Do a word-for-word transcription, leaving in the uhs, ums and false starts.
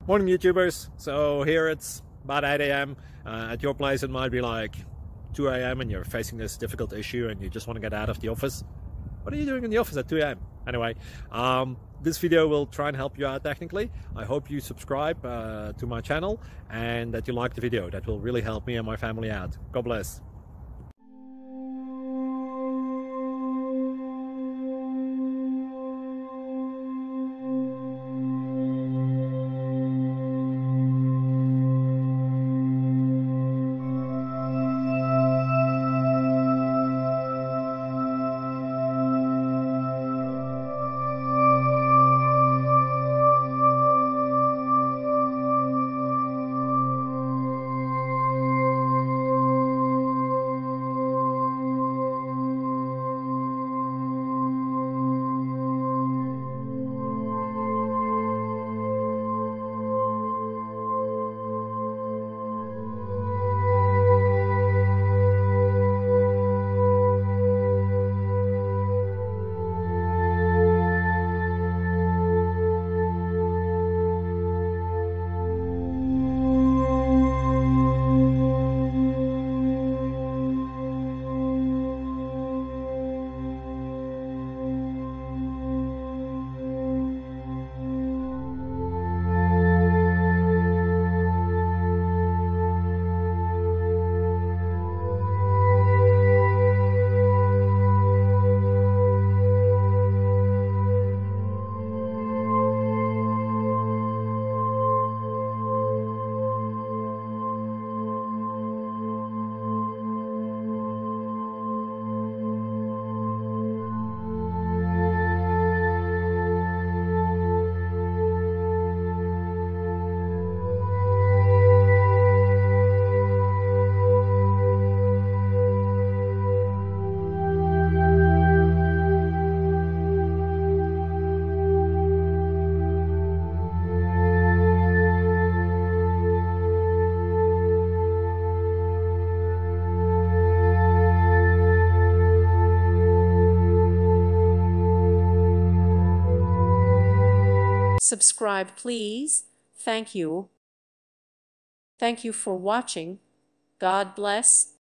Morning YouTubers. So here it's about eight A M Uh, at your place it might be like two A M and you're facing this difficult issue and you just want to get out of the office. What are you doing in the office at two A M? Anyway, um, this video will try and help you out technically. I hope you subscribe uh, to my channel and that you like the video. That will really help me and my family out. God bless. Subscribe, please. Thank you. Thank you for watching. God bless.